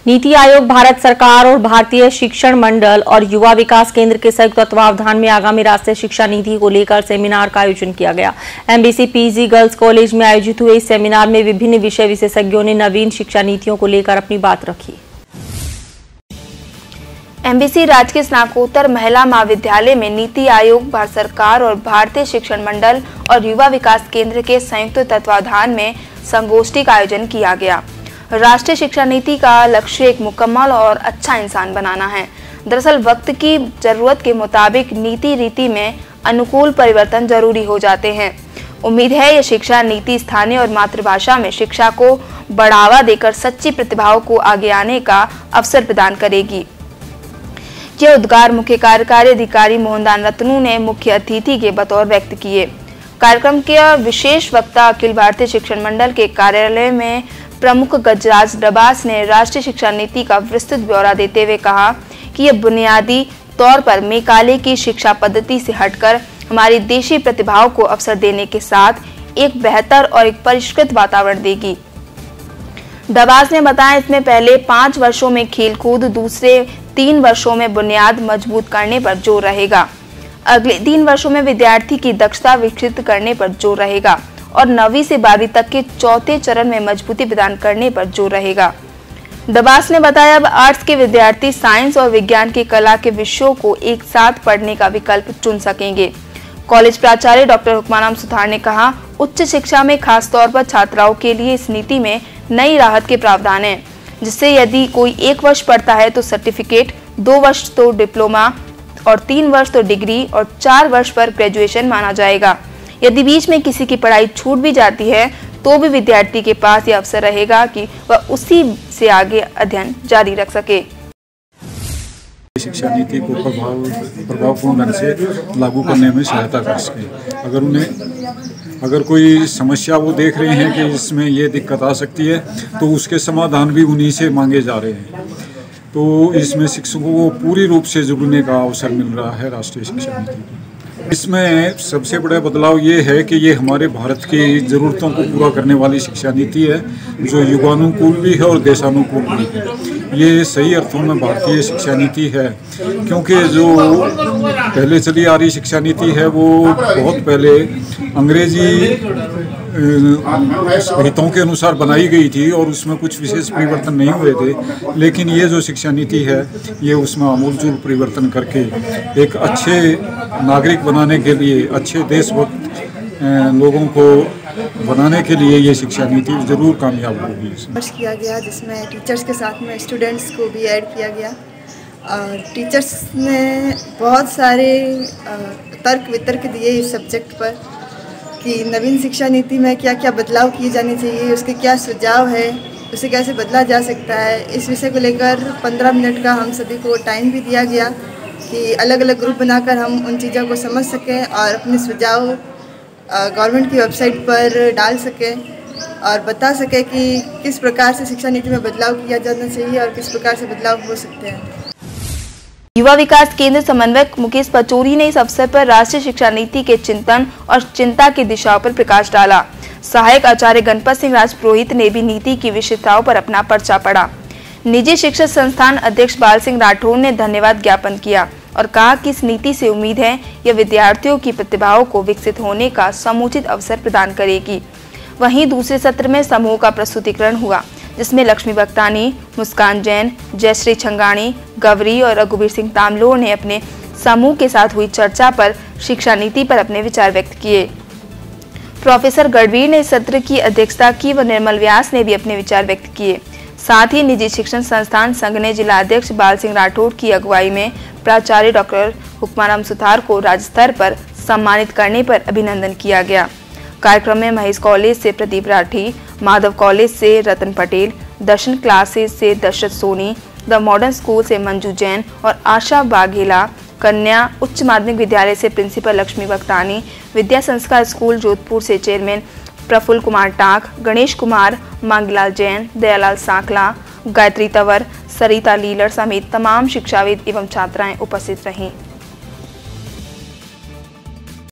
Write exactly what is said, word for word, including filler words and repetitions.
नीति आयोग, भारत सरकार और भारतीय शिक्षण मंडल और युवा विकास केंद्र के संयुक्त तत्वावधान में आगामी राष्ट्रीय शिक्षा नीति को लेकर सेमिनार का आयोजन किया गया। एमबीसी पीजी गर्ल्स कॉलेज में आयोजित हुए इस सेमिनार में विभिन्न विषय विशेषज्ञों ने नवीन शिक्षा नीतियों को लेकर अपनी बात रखी। एमबीसी राजकीय स्नातकोत्तर महिला महाविद्यालय में नीति आयोग, भारत सरकार और भारतीय शिक्षण मंडल और युवा विकास केंद्र के संयुक्त तत्वावधान में संगोष्ठी का आयोजन किया गया। राष्ट्रीय शिक्षा नीति का लक्ष्य एक मुकम्मल और अच्छा इंसान बनाना है। दरअसल वक्त की जरूरत के मुताबिक नीति रीति में अनुकूल परिवर्तन जरूरी हो जाते हैं। उम्मीद है यह शिक्षा नीति स्थानीय और मातृभाषा में शिक्षा को बढ़ावा देकर सच्ची प्रतिभाओं को आगे आने का अवसर प्रदान करेगी। यह उद्गार मुख्य कार्यकारी अधिकारी मोहनदान रत्नू ने मुख्य अतिथि के बतौर व्यक्त किए। कार्यक्रम के विशेष वक्ता अखिल भारतीय शिक्षण मंडल के कार्यालय में प्रमुख गजराज डबास ने राष्ट्रीय शिक्षा नीति का विस्तृत ब्यौरा देते हुए कहा कि यह बुनियादी तौर पर मेकाले की शिक्षा पद्धति से हटकर हमारी देशी प्रतिभाओं को अवसर देने के साथ एक बेहतर और एक परिष्कृत वातावरण देगी। डबास ने बताया, इसमें पहले पाँच वर्षों में खेलकूद, दूसरे तीन वर्षों में बुनियाद मजबूत करने पर जोर रहेगा, अगले तीन वर्षों में विद्यार्थी की दक्षता विकसित करने पर जोर रहेगा और नवीं से बारहवीं तक के चौथे चरण में मजबूती प्रदान करने पर जोर रहेगा। डबास ने बताया, अब आर्ट्स के विद्यार्थी साइंस और विज्ञान की कला के विषयों को एक साथ पढ़ने का विकल्प चुन सकेंगे। कॉलेज प्राचार्य डॉक्टर हुक्माराम सुथार ने कहा, उच्च शिक्षा में खासतौर पर छात्राओं के लिए इस नीति में नई राहत के प्रावधान हैं, जिससे यदि कोई एक वर्ष पढ़ता है तो सर्टिफिकेट, दो वर्ष तो डिप्लोमा और तीन वर्ष तो डिग्री और चार वर्ष पर ग्रेजुएशन माना जाएगा। यदि बीच में किसी की पढ़ाई छूट भी जाती है तो भी विद्यार्थी के पास यह अवसर रहेगा कि वह उसी से आगे अध्ययन जारी रख सके। शिक्षा नीति को प्रभाव प्रभावपूर्ण ढंग से लागू करने में सहायता कर सके। अगर उन्हें अगर कोई समस्या वो देख रहे हैं कि इसमें ये दिक्कत आ सकती है तो उसके समाधान भी उन्हीं से मांगे जा रहे हैं। तो इसमें शिक्षकों को पूरी रूप से जुड़ने का अवसर मिल रहा है राष्ट्रीय शिक्षा नीति। इसमें सबसे बड़ा बदलाव ये है कि ये हमारे भारत की ज़रूरतों को पूरा करने वाली शिक्षा नीति है, जो युगानुकूल भी है और देशानुकूल भी है। ये सही अर्थों में भारतीय शिक्षा नीति है, क्योंकि जो पहले चली आ रही शिक्षा नीति है वो बहुत पहले अंग्रेजी हितों के अनुसार बनाई गई थी और उसमें कुछ विशेष परिवर्तन नहीं हुए थे। लेकिन ये जो शिक्षा नीति है ये उसमें आमूलचूल परिवर्तन करके एक अच्छे नागरिक बनाने के लिए, अच्छे देशभक्त लोगों को बनाने के लिए ये शिक्षा नीति जरूर कामयाब होगी। वर्ष किया गया जिसमें टीचर्स के साथ में स्टूडेंट्स को भी ऐड किया गया और टीचर्स ने बहुत सारे तर्क वितर्क दिए इस सब्जेक्ट पर कि नवीन शिक्षा नीति में क्या क्या बदलाव किए जाने चाहिए, उसके क्या सुझाव है, उसे कैसे बदला जा सकता है। इस विषय को लेकर पंद्रह मिनट का हम सभी को टाइम भी दिया गया कि अलग अलग ग्रुप बनाकर हम उन चीज़ों को समझ सकें और अपने सुझाव गवर्नमेंट की वेबसाइट पर डाल सकें और बता सकें कि किस प्रकार से शिक्षा नीति में बदलाव किया जाना चाहिए और किस प्रकार से बदलाव हो सकते हैं। युवा विकास केंद्र समन्वयक मुकेश पचौरी ने इस अवसर पर राष्ट्रीय शिक्षा नीति के चिंतन और चिंता की दिशाओं पर प्रकाश डाला। सहायक आचार्य गणपत सिंह राजपुरोहित ने भी नीति की विशेषताओं पर अपना पर्चा पढ़ा। निजी शिक्षा संस्थान अध्यक्ष बाल सिंह राठौर ने धन्यवाद ज्ञापन किया और कहा कि इस नीति से उम्मीद है यह विद्यार्थियों की प्रतिभाओं को विकसित होने का समुचित अवसर प्रदान करेगी। वहीं दूसरे सत्र में समूह का प्रस्तुतिकरण हुआ, जिसमें लक्ष्मी बख्तानी, मुस्कान जैन, जयश्री छंगाणी, गवरी और रघुवीर सिंह तामलोर ने अपने समूह के साथ हुई चर्चा पर शिक्षा नीति पर अपने विचार व्यक्त किए। प्रोफेसर गढ़वीर ने सत्र की अध्यक्षता की व निर्मल व्यास ने भी अपने विचार व्यक्त किए। साथ ही निजी शिक्षण संस्थान संघ ने जिला अध्यक्ष बाल सिंह राठौर की अगुवाई में प्राचार्य डॉक्टर हुक्माराम सुथार को राज्य स्तर पर सम्मानित करने पर अभिनंदन किया गया। कार्यक्रम में महेश कॉलेज से प्रदीप राठी, माधव कॉलेज से रतन पटेल, दर्शन क्लासेस से Dashrath Soni, the modern school से मंजू जैन और आशा बाघेला, कन्या उच्च माध्यमिक विद्यालय से प्रिंसिपल लक्ष्मी बख्तानी, विद्या संस्कार स्कूल जोधपुर से चेयरमैन प्रफुल्ल कुमार टाक, गणेश कुमार, मांगलाल जैन, दयालाल सांकला, गायत्री तंवर, सरिता लीलर समेत तमाम शिक्षाविद एवं छात्राएं उपस्थित रहीं।